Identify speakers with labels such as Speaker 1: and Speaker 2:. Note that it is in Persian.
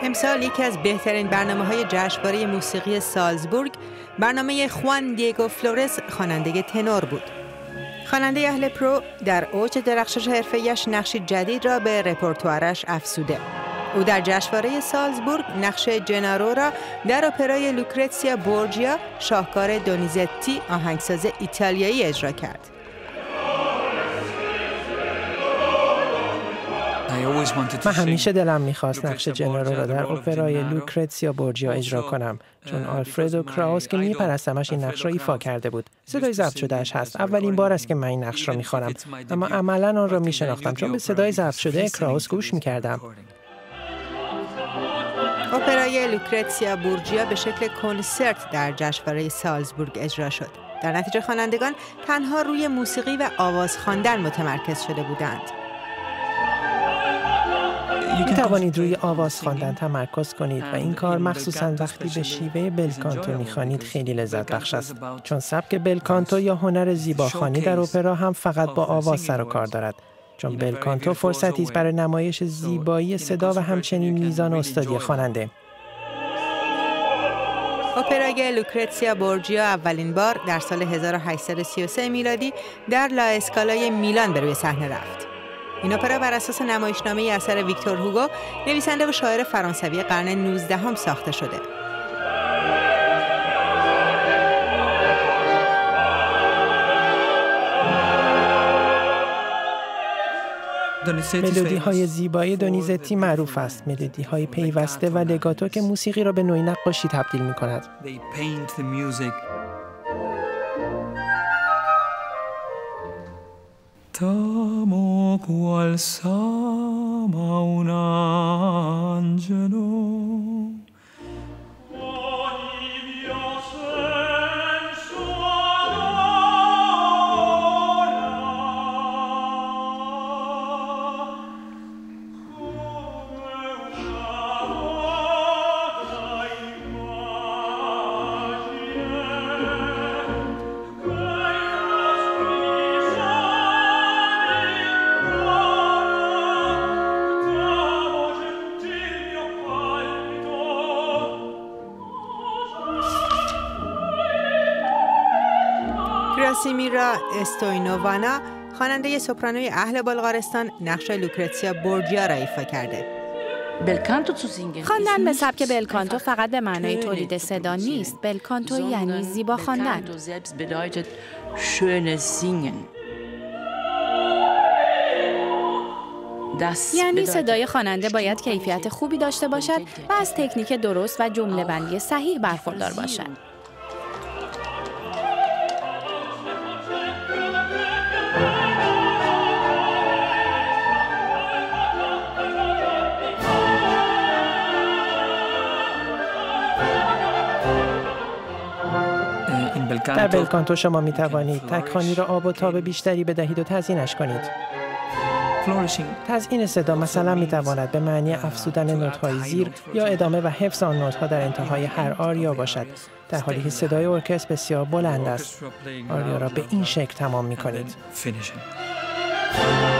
Speaker 1: امسال یکی از بهترین برنامه‌های جشنواره موسیقی سالزبورگ برنامه خوان دیگو فلورس خواننده تنور بود. خواننده اهل پرو در اوج درخشش حرفه‌ایش نقشی جدید را به رپرتوارش افزوده. او در جشنواره سالزبورگ نقش جنارو را در اپرای لوکرتسیا بورجیا شاهکار دونیزتی آهنگساز ایتالیایی اجرا کرد.
Speaker 2: من همیشه دلم می‌خواست نقش جنارو را در اپرای لوکرتسیا بورجیا اجرا کنم، چون آلفردو کراوس که می‌پرستمش این نقش را ایفا کرده بود. صدای ضبط شده‌اش هست. اولین بار است که من این نقش را می‌خوانم، اما عملاً آن را می‌شناختم چون به صدای ضبط شده کراوس گوش می‌کردم.
Speaker 1: اپرای لوکرتسیا بورجیا به شکل کنسرت در جشنواره سالزبورگ اجرا شد. در نتیجه خوانندگان تنها روی موسیقی و آواز خواندن متمرکز شده بودند.
Speaker 2: می توانید روی آواز خواندن تمرکز کنید و این کار مخصوصاً وقتی به شیوه بلکانتو می‌خوانید خیلی لذت بخش است، چون سبک بلکانتو یا هنر زیباخوانی در اپرا هم فقط با آواز سر و کار دارد، چون بلکانتو فرصتی است برای نمایش زیبایی صدا و همچنین میزان استادی خواننده.
Speaker 1: اپرای لوکرتسیا بورجیا اولین بار در سال 1833 میلادی در لا اسکالای میلان به روی صحنه رفت. این اپرا بر اساس نمایشنامه اثر ویکتور هوگو، نویسنده و شاعر فرانسوی قرن 19 ساخته شده.
Speaker 2: ملودی‌های زیبای دونیزتی معروف است، ملودی‌های پیوسته و لگاتو که موسیقی را به نوعی نقاشی تبدیل می‌کند.
Speaker 3: T'amo qual sama un angelo.
Speaker 1: کراسیمیرا استوینووانا خواننده سوپرانوی اهل بلغارستان نقش لوکرتسیا بورجیا را ایفا کرده.
Speaker 4: خواندن به سبک بلکانتو فقط به معنای تولید صدا نیست. بلکانتو یعنی زیبا خواندن. یعنی صدای خواننده باید کیفیت خوبی داشته باشد و از تکنیک درست و جمله بندی صحیح برخوردار باشد.
Speaker 2: در بلکانتو شما می توانید تک‌خوانی را آب و تاب بیشتری بدهید و تزیینش کنید. تزیین صدا مثلا می تواند به معنی افزودن نوت‌های زیر یا ادامه و حفظ آن نوت‌ها در انتهای هر آریا باشد، در حالی که صدای ارکستر بسیار بلند است. آریا را به این شکل تمام می کنید.